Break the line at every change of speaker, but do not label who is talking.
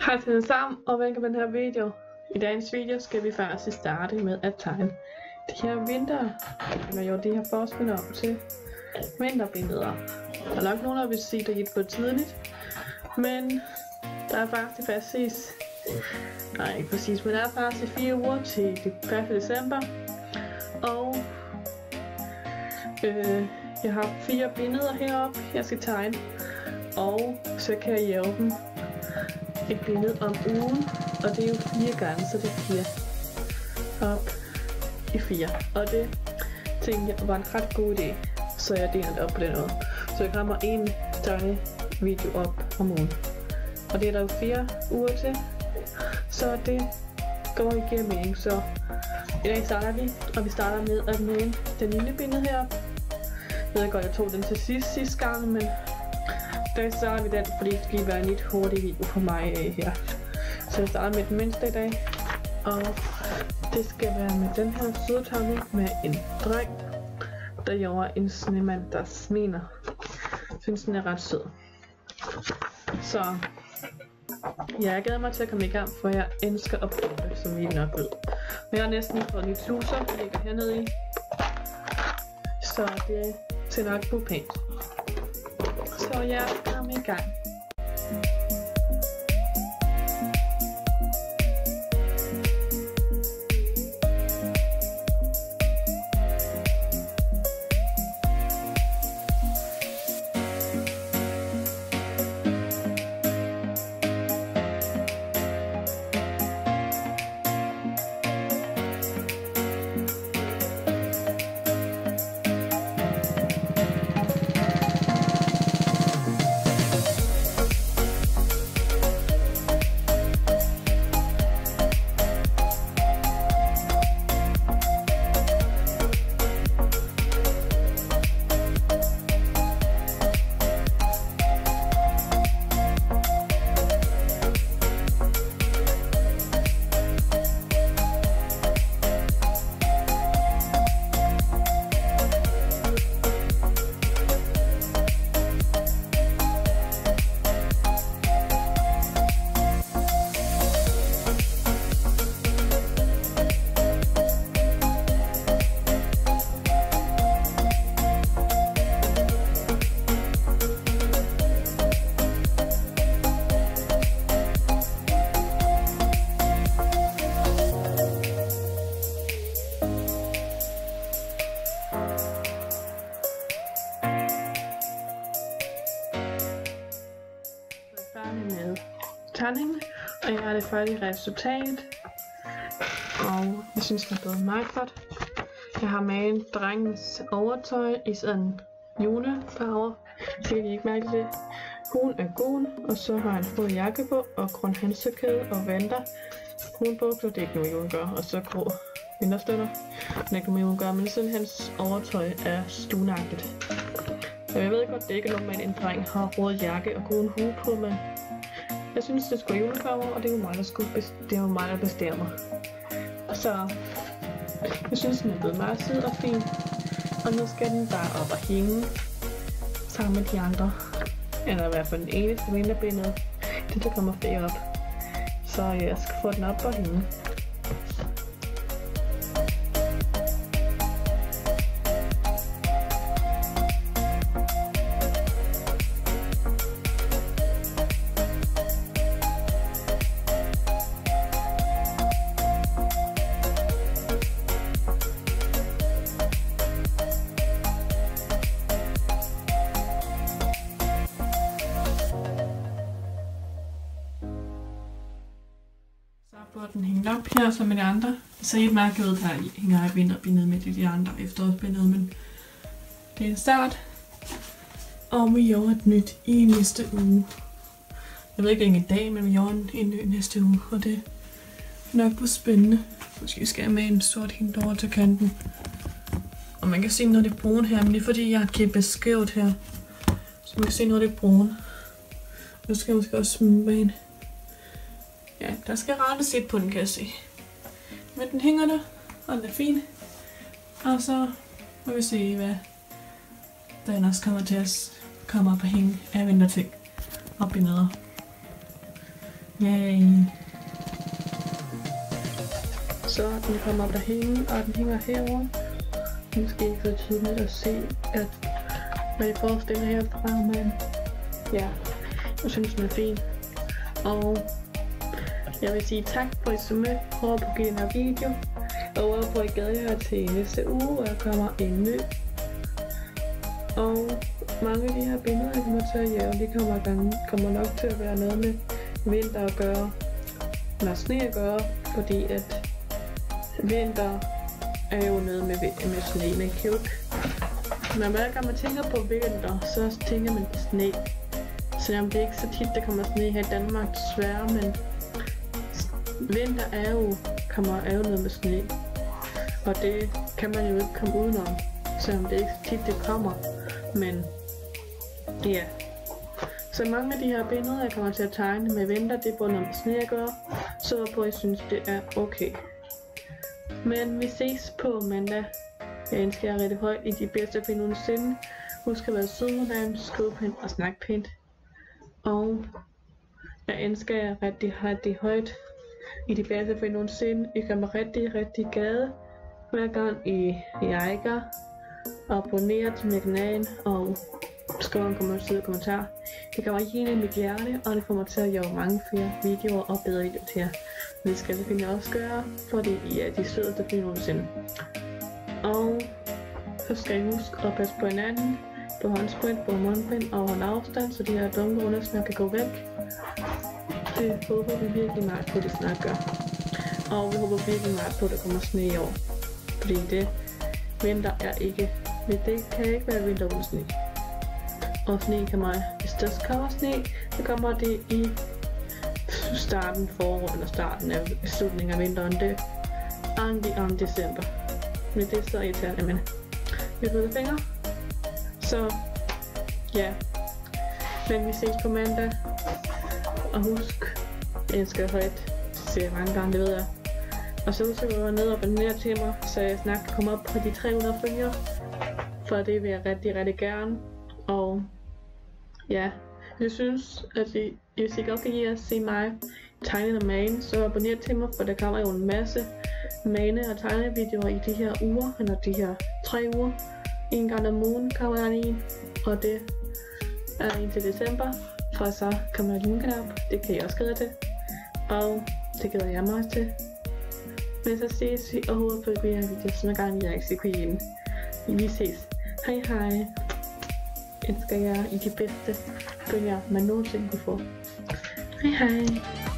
Hej til jer sammen, og velkommen til den her video. I dagens video skal vi faktisk starte med at tegne de her de her forspil op til vinterbilleder. Der er nok nogen, der vil sige, at det gik for tidligt, men der er faktisk ikke præcis, men der er faktisk 4 uger til det 1. december, og jeg har 4 billeder heroppe, jeg skal tegne, og så kan jeg jævne dem et billede om ugen, og det er jo 4 gange, så det er 4 op i 4, og det tænkte jeg var en ret god idé, så jeg deler det op på den måde, så jeg kommer en tegne video op om ugen, og det er der jo 4 uger til, så det går igennem mening. Så i dag starter vi, og vi starter med at male den lille billede her. Jeg ved godt, jeg tog den til sidste gang, men der starter vi den, fordi det skal være en lidt hurtig video for mig her. Så jeg starter med den mindste i dag, og det skal være med den her sødtavle med en dreng, der gjorde en snemand, der smiler. Jeg synes, den er ret sød. Så ja, jeg glæder mig til at komme i gang, for jeg elsker at bruge det, som I nok ved. Men jeg har næsten fået nye truser, der ligger hernede i, så det ser nok på pænt. Så jeg kommer i gang. Tegningen, og jeg har det færdige resultat, og jeg synes det er blevet meget godt. Jeg har malet drengens overtøj i sådan julefarver, det kan I ikke mærke det. Hun er gul, og så har han fået jakke på, og grøn halsekæde og vanter. Brun bukser, det er ikke noget jule gør, og så grå vinterstøtter. Det er ikke noget jule gør, men sådan hans overtøj er stuenagtigt. Jeg ved godt, det er ikke normalt, en dreng har rød jakke og grøn hue på, men jeg synes, det skulle julefarver, og det er jo mig, der bestemmer. Så jeg synes, den er blevet meget sød og fin. Og nu skal den bare op og hænge sammen med de andre. Eller i hvert fald den eneste vinterbillede. Det der kommer flere op. Så jeg skal få den op og hænge. Den hænger op her som med de andre. Så helt mærke ud, der hænger jeg vinterbindet med de andre efterårsbindet, men det er en start. Og vi gjorde et nyt i næste uge. Jeg ved ikke i dag, men vi gjorde en ny næste uge, og det nok bliver spændende. Måske skal jeg med en sort hint over til kanten. Og man kan se noget af det brune her, men det er fordi jeg har klippet skævt her. Så man kan se noget af det brune. Nu skal jeg måske også smide en. Ja, der skal rettes lidt på den, kan jeg se. Men den hænger der, og den er fin. Og så må vi se, hvad der ellers kommer til at komme op og hænge af vinterting op i neder.
Yay.
Så den kommer op at hænge, og den hænger herovre. Måske ikke så tydeligt at se, hvad det forestiller herfra, men ja, jeg synes den er fin. Og jeg vil sige tak for at I så med. Håber på at give den her video. Og håber på at I glæder jer til næste uge, hvor der kommer en ny. Og mange af de her billeder, jeg kommer til at lave, de kommer nok til at være noget med vinter at gøre. Eller sne at gøre, fordi at vinter er jo noget med sne, man kan jo ikke. Men hver gang man tænker på vinter, så tænker man på sne. Selvom det er ikke så tit, der kommer sne her i Danmark, desværre, men vinter er jo noget med sne. Og det kan man jo ikke komme udenom, selvom det er ikke så tit, det kommer. Men ja. Så mange af de her billeder, jeg kommer til at tegne med vinter, det er både noget med sne at gøre, så på, jeg synes, det er okay. Men vi ses på mandag. Jeg ønsker jer rigtig højt i de bedste film nogensinde. Husk at være sød mod dem, skrive pænt og snakke pænt. Og jeg ønsker jer rigtig højt i de bedste film nogensinde. I gør mig rigtig glade hver gang I liker, abonnerer til min kanal og skriver en kommentar. Det kommer ind i mit hjerte, og det får mig til at lave mange flere videoer og bedre videoer til jer. Det skal selvfølgelig også gøre, fordi I er de sødeste film nogensinde. Og så skal I huske at passe på hinanden, på håndsprit, på mundbind og holde afstand, så de her dumme undersnær kan gå væk. Det håber vi virkelig meget på, det snart gør. Og vi håber virkelig meget på, at der kommer sne i år. Fordi vinter er ikke, det kan ikke være vinter uden sne. Og sne hvis der kommer sne, så kommer det i starten forår, eller starten af slutningen af vinteren. Det er om december. Men det er så irriterende, men vi rydder fingre. Så ja, men vi ses på mandag. Og husk, jeg skal højt, siger jeg mange gange, det ved jeg. Og så husk at gå ned og abonnere til mig, så jeg snart kan komme op på de 300 følgere. For det vil jeg rigtig gerne. Og ja, jeg synes, at hvis I godt kan lide at se mig tegne og mane, så abonner til mig, for der kommer jo en masse mane- og tegnevideoer i de her uger, eller de her 3 uger. En gang om ugen kommer der en, og det er en til december, for så kommer der en op. Det kan jeg også glæde til, og det glæder jeg mig også til. Men så ses vi og håber på, at vi har video, som gang jeg ikke skal kunne hjemme. Vi ses. Hej. Ønsker jer i de bedste bølger, man nogensinde kunne få. Hej.